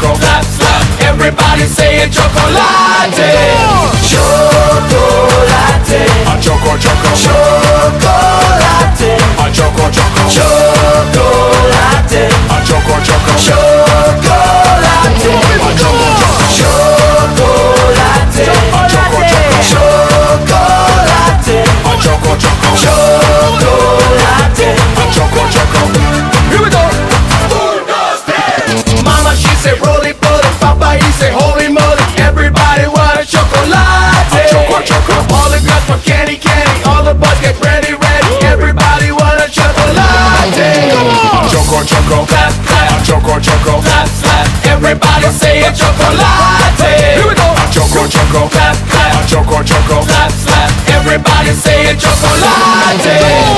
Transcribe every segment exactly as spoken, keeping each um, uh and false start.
choco, slap, slap. Everybody say it, chocolate. Chocolate. A choco, choco. Chocolate. A choco, choco. Chocolate. A choco, choco. Chocolate. A choco, choco. Chocolate. A choco, choco. Chocolate. A choco, choco. Chocolate. A choco, choco. Here we go. Mama, she said roly poly. Papa, he said holy moly. Everybody want a chocolate. A choco, choco. All the girls for candy, candy. All the boys get ready, ready. Everybody want a chocolate. A choco, choco. Clap, clap. A choco, choco. Clap, clap. Everybody say a chocolate. Here we go. A choco, choco. Clap, clap. A choco, choco. Clap, clap. Everybody say a chocolate.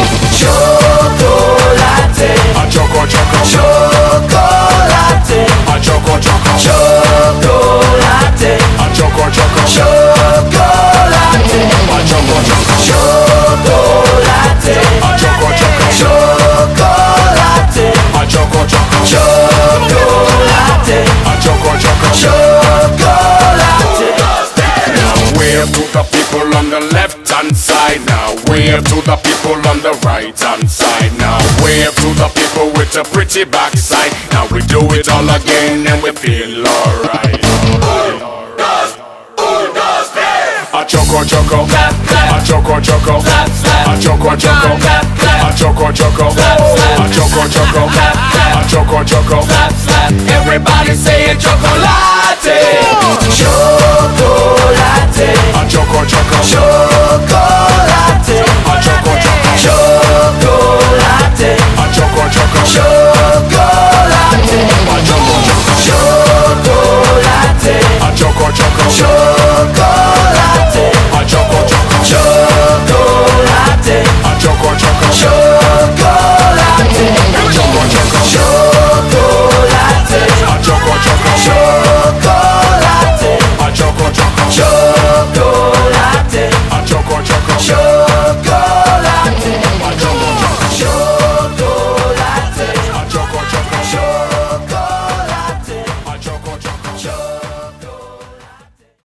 Chocolate. A choco, choco. Chocolate. A choco, choco. Chocolate. A choco, choco. Chocolate. A choco, choco. Chocolate. A choco, choco. Chocolate. A choco, choco. Chocolate. A choco, choco. Chocolate. Now wave to the people on the left hand side. Now wave to the people on the right hand side. Now wave to the people with a pretty backside. Now we do it all again and we feel alright. A choco choco, clap clap. A choco choco, clap clap. A choco choco, clap clap. A choco choco, clap clap. A choco choco, clap clap. A choco choco, clap clap. Everybody say it, choco.